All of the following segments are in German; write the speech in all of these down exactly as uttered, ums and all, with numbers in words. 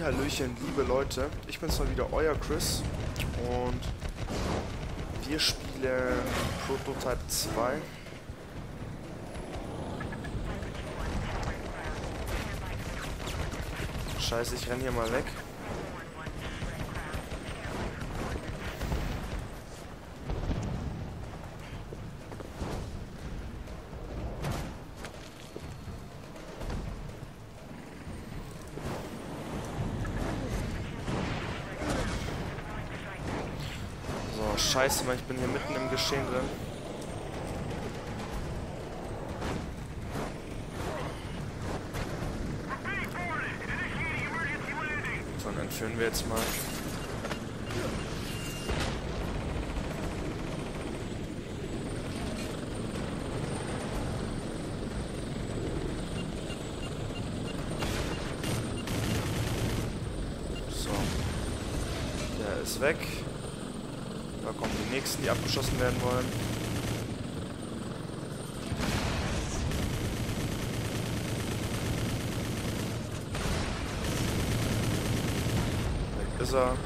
Hallöchen, liebe Leute. Ich bin's mal wieder, euer Chris. Und wir spielen Prototype zwei. Scheiße, ich renn hier mal weg. Scheiße, Mann, ich bin hier mitten im Geschehen drin. So, dann entführen wir jetzt mal. So. Der ist weg. Da kommen die nächsten, die abgeschossen werden wollen. Weg ist er.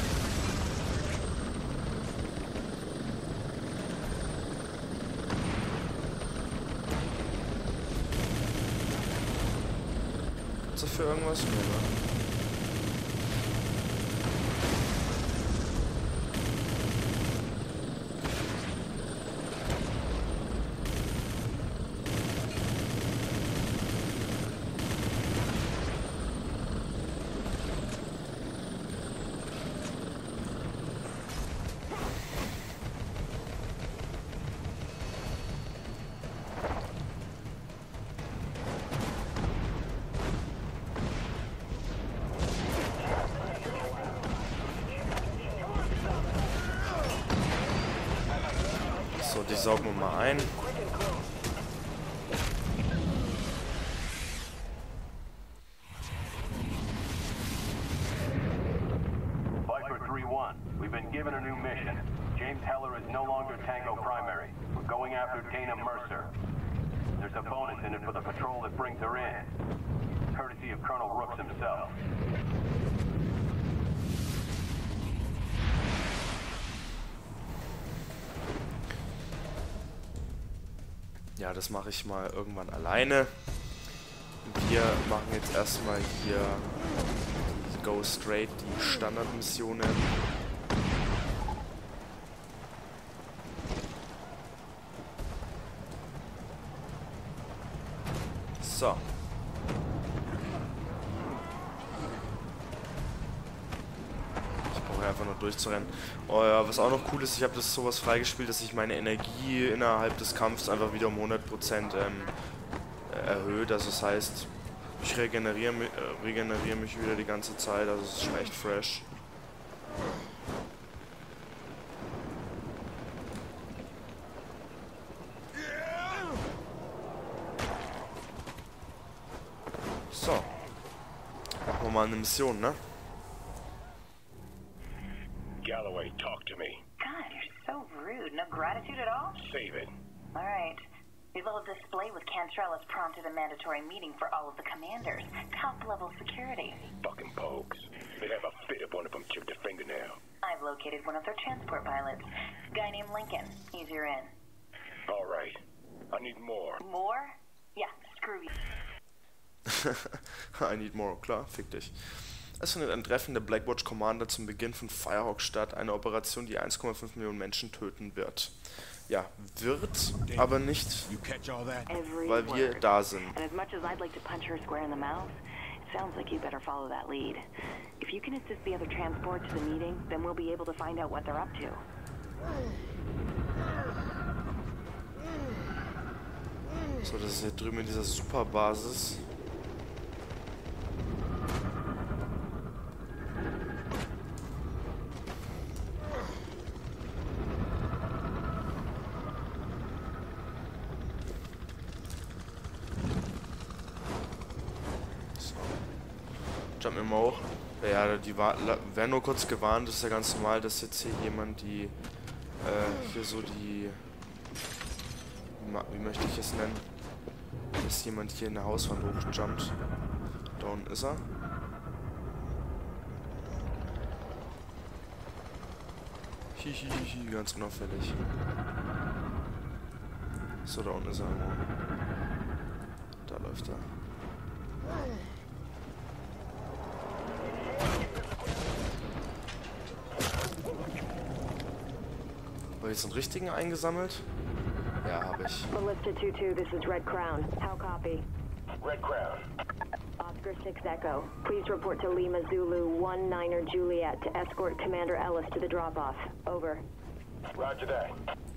Gibt's dafür irgendwas? Nee, ne? So, die saugen wir mal ein. Viper three one, we've been given a new mission. James Heller is no longer Tango Primary. We're going after Dana Mercer. There's a bonus in it for the patrol that brings her in. Courtesy of Colonel Rooks himself. Ja, das mache ich mal irgendwann alleine. Wir machen jetzt erstmal hier die Go Straight, die Standardmissionen. So. Einfach nur durchzurennen. Oh ja, was auch noch cool ist, ich habe das sowas freigespielt, dass ich meine Energie innerhalb des Kampfs einfach wieder um hundert Prozent ähm, erhöht. Also das heißt, ich regeneriere, äh, regeneriere mich wieder die ganze Zeit, also es ist schon echt fresh. So. Machen wir mal eine Mission, ne? Galloway, talk to me. God, you're so rude. No gratitude at all? Save it. All right. Your little display with Cantrell has prompted a mandatory meeting for all of the commanders. Top-level security. Fucking pokes. They'd have a fit if one of them chipped a fingernail. I've located one of their transport pilots. Guy named Lincoln. He's your in. All right. I need more. More? Yeah, screw you. I need more, klar, fick dich. Es findet ein Treffen der Blackwatch Commander zum Beginn von Firehawk statt, eine Operation, die eins Komma fünf Millionen Menschen töten wird. Ja, wird, aber nicht, weil wir da sind. And as much as I'd like to punch her square in the mouth, it sounds like you better follow that lead. If you can assist the other transport to the meeting, then we'll be able to find out what they're up to. So, das ist hier drüben in dieser Superbasis. Jump mir mal hoch. Ja, die werden nur kurz gewarnt, das ist ja ganz normal, dass jetzt hier jemand die, äh, hier so die, wie möchte ich es nennen, dass jemand hier in der Hauswand hochjumpt. Da unten ist er. Hihihihi, ganz unauffällig. So, da unten ist er irgendwo. Da läuft er. Habe ich jetzt einen richtigen eingesammelt? Ja, habe ich. Ballista two two, this is Red Crown. How copy? Red Crown. Oscar six Echo. Please report to Lima Zulu one niner Juliet to escort Commander Ellis to the drop-off. Over. Roger that.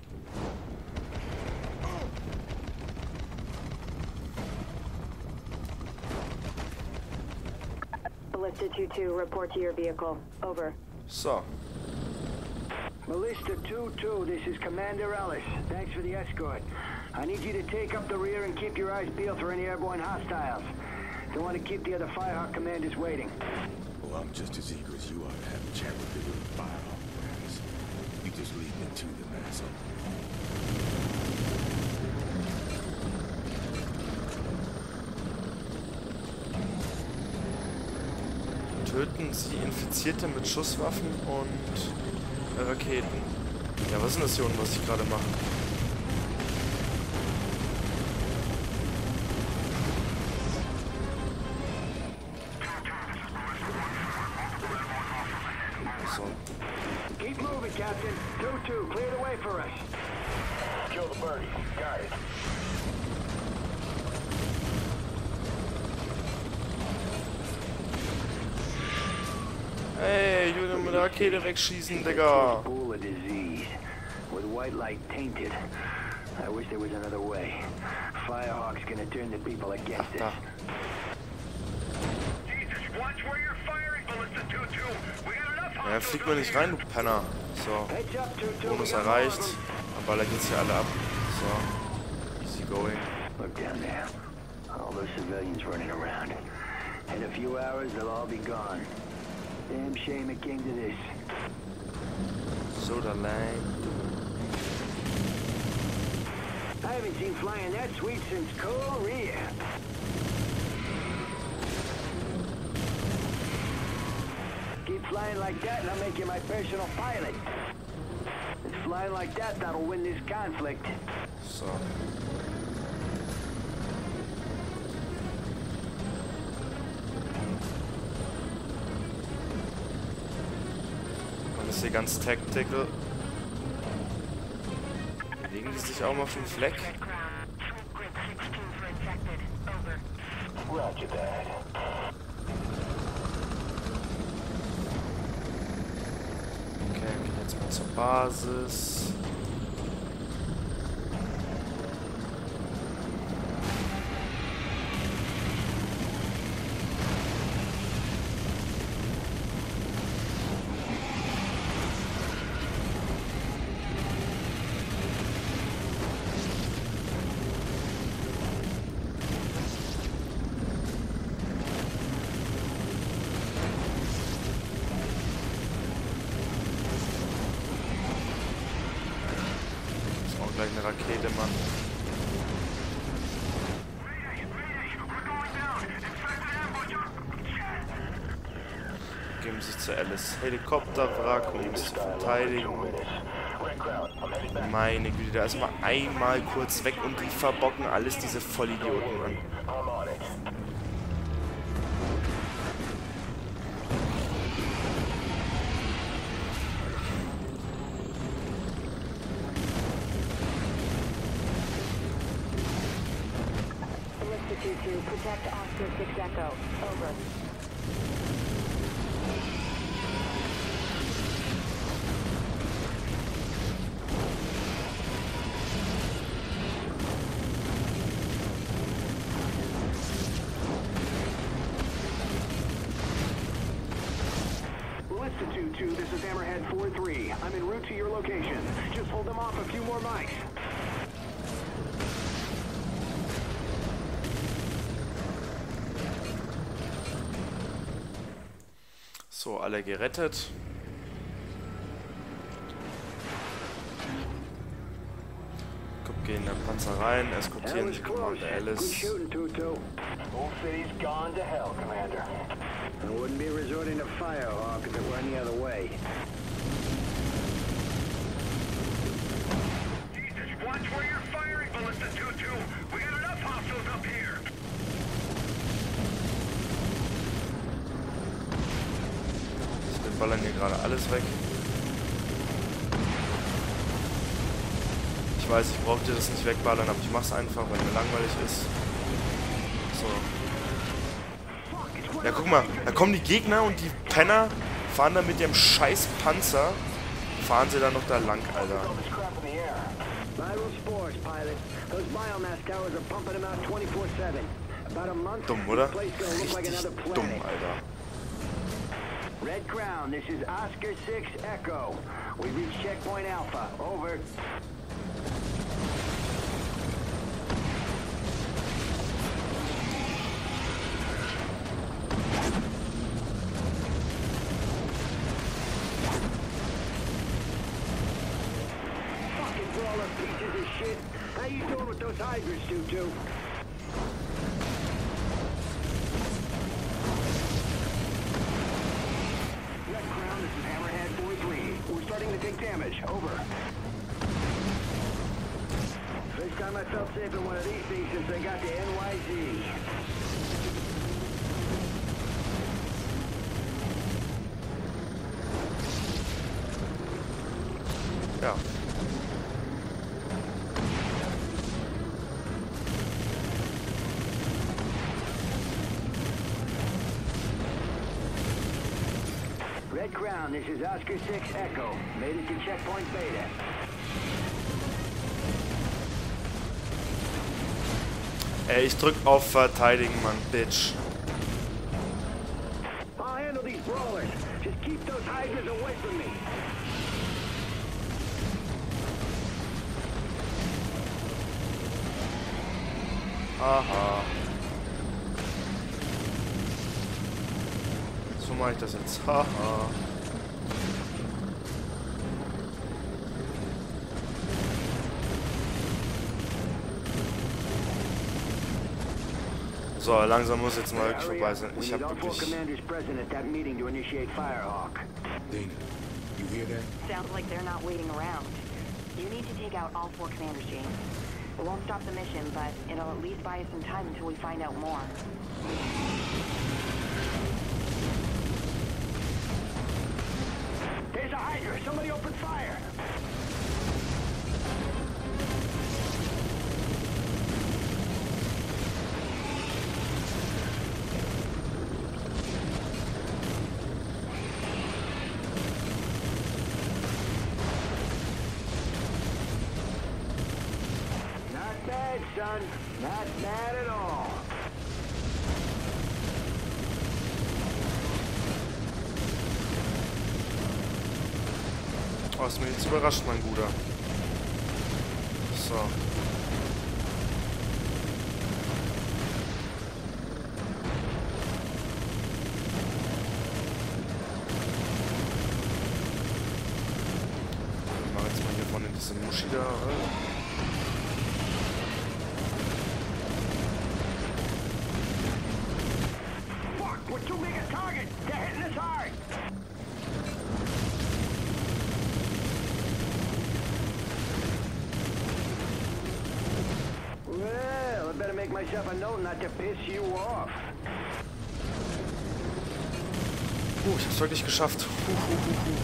Ballista two two, report to your vehicle. Over. So. Ballista two two, this is Commander Ellis. Thanks for the escort. I need you to take up the rear and keep your eyes peeled for any airborne hostiles. Don't want to keep the other Firehawk commanders waiting. Well, I'm just as eager as you are to have a chat with the little Firehawk friends. You just lead me to them, asshole. Töten Sie Infizierte mit Schusswaffen und Raketen. Ja, was ist denn das hier unten, was ich gerade mache? So. Keep moving, Captain. two two, clear the way for us. Kill the birdie. Got it. Hey, ich will mit der Rakete wegschießen, Digga. Full of disease, with white light tainted. I wish there was another way. Firehawk's gonna turn the people against Ach, da. us. Jesus, watch where you're firing, Ballista two two. We got enough Ja, flieg mal nicht rein, du Penner. So, Heads up, two two. Bonus erreicht. Dann ballert jetzt hier alle ab. So, easy going. Look down there. All those civilians running around. In a few hours, they'll all be gone. Damn shame it came to this. So, da lang. I haven't seen flying that sweet since Korea. Keep flying like that and I'll make you my personal pilot. It's flying like that that'll win this conflict. So. Man ist hier ganz tactical. Bewegen die sich auch mal auf den Fleck? Roger that. Okay, gehen jetzt mal zur Basis. Gleich eine Rakete, Mann. Geben sich zu Alice. Helikopterwrack, um uns zu verteidigen. Meine Güte, da ist mal einmal kurz weg und die verbocken alles, diese Vollidioten, Mann. two two, protect Oscar six Echo. Over. Ballista two two, this is Hammerhead four three. I'm en route to your location. Just hold them off a few more mics. So, alle gerettet. Guck, gehen in den Panzer rein, eskortieren die Commander Alice. Whole city's gone to hell, Commander. I wouldn't be resorting to Firehawk if it were any other way. ballern hier gerade alles weg. Ich weiß, ich brauchte das nicht wegballern, aber ich mach's einfach, weil mir langweilig ist. So. Ja, guck mal, da kommen die Gegner und die Penner fahren da mit ihrem scheiß Panzer. Fahren sie dann noch da lang, Alter. Dumm, oder? Richtig dumm, Alter. Red Crown, this is Oscar six Echo. We reached checkpoint Alpha. Over. Fucking brawler pieces of shit. How you doing with those hydras, two two? Starting to take damage. Over. First time I felt safe in one of these things since I got to N Y Z. Ja. Red Crown, this is Oscar six Echo. Made it to checkpoint Beta. Ey, ich drück auf Verteidigen, Mann, Bitch. I'll handle these brawlers. Just keep those hydras away from me. Aha. So mache ich das jetzt. Haha. So, langsam muss jetzt mal wirklich vorbei sein. Ich hab wirklich... Dana, you hear that? Sounds like they're not waiting around. You need to take out all four commanders, James. It won't stop the mission, but it'll at least buy us some time until we find out more. There's a Hydra! Somebody open fire! Not bad, son. Not bad at all. Oh, ist mir jetzt überrascht, mein Guter. So. Ich mache jetzt mal hier vorne diese Muschi da. Fuck! We're too big a target! They're hitting us hard! Well, I better make myself a note not to piss you off. Uh, ich hab's wirklich geschafft. Huh, huh, huh, huh.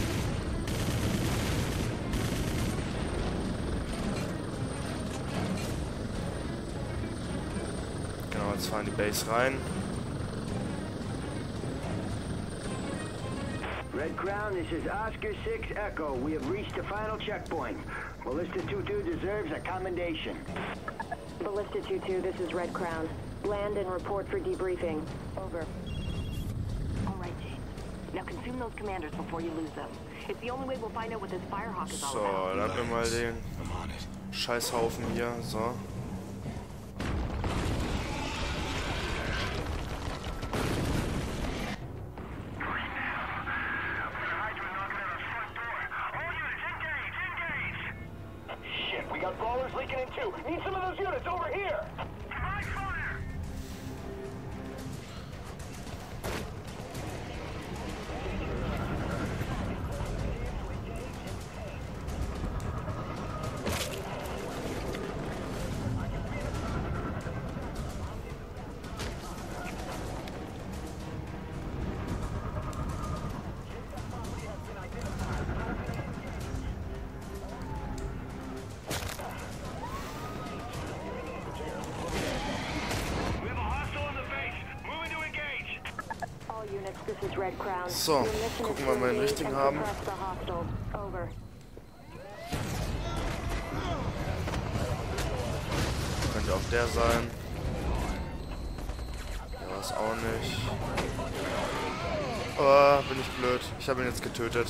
Genau, jetzt fahren die Base rein. Red Crown, this is Oscar six Echo. We have reached the final checkpoint. Ballista two two deserves a commendation. Ballista two two, this is Red Crown. Land and report for debriefing. Over. All right, James. Now consume those commanders before you lose them. It's the only way we'll find out what this Firehawk is all So, about. landen wir mal den Scheißhaufen hier. So. We got brawlers leaking in too. Need some of those units over here. Provide fire. Red Crown. So, Your mission is gucken to wir mal den engage richtigen and haben. suppress the hostiles. Over. Könnte auch der sein. Ja, war's auch nicht. Oh, bin ich blöd. Ich habe ihn jetzt getötet.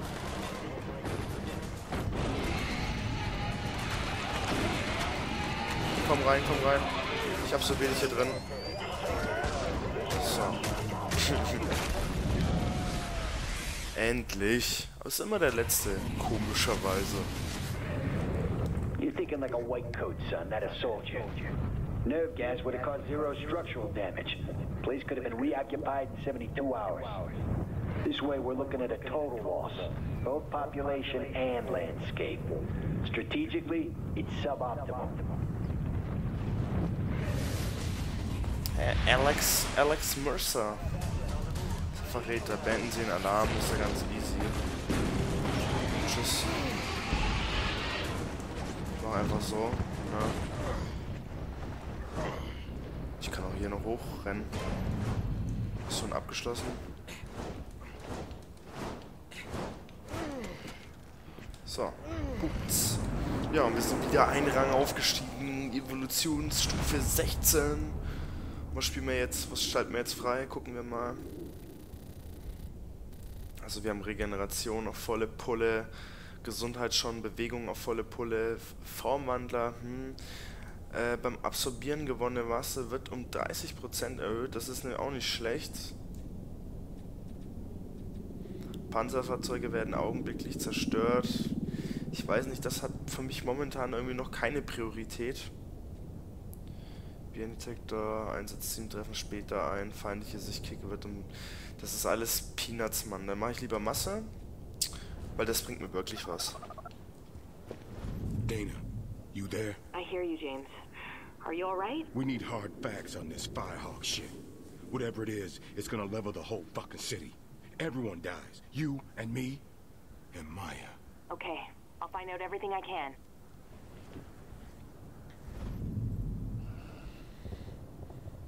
Komm rein, komm rein. Ich hab so wenig hier drin. So. Endlich. Aber ist immer der letzte, komischerweise. You're thinking like a white coat, son, not a soldier. Nerve gas would have caused zero structural damage. Place could have been reoccupied in seventy-two hours. This way, we're looking at a total loss, both population and landscape. Strategically, it's suboptimal. Äh, Alex, Alex Mercer. Verräter, beenden Sie den Alarm, ist ja ganz easy. Tschüss. Mach einfach so, ne? Ich kann auch hier noch hochrennen. Ist schon abgeschlossen. So, gut. Ja, und wir sind wieder einen Rang aufgestiegen. Evolutionsstufe sechzehn. Was spielen wir jetzt? Was schalten wir jetzt frei? Gucken wir mal. Also wir haben Regeneration auf volle Pulle, Gesundheit schon, Bewegung auf volle Pulle, Formwandler. Hm. Äh, beim Absorbieren gewonnene Masse wird um dreißig Prozent erhöht. Das ist auch nicht schlecht. Panzerfahrzeuge werden augenblicklich zerstört. Ich weiß nicht, das hat für mich momentan irgendwie noch keine Priorität. Biodetektor, Einsatzteam treffen später ein, feindliche Sichtkicke wird um... Das ist alles Peanuts, Mann. Dann mache ich lieber Masse, weil das bringt mir wirklich was. Dana, you there? I hear you, James. Are you all right? We need hard facts on this Firehawk shit. Whatever it is, it's gonna level the whole fucking city. Everyone dies. You and me and Maya. Okay, I'll find out everything I can.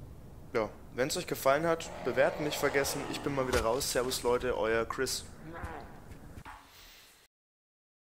Ja, wenn es euch gefallen hat, bewerten nicht vergessen. Ich bin mal wieder raus. Servus Leute, euer Chris.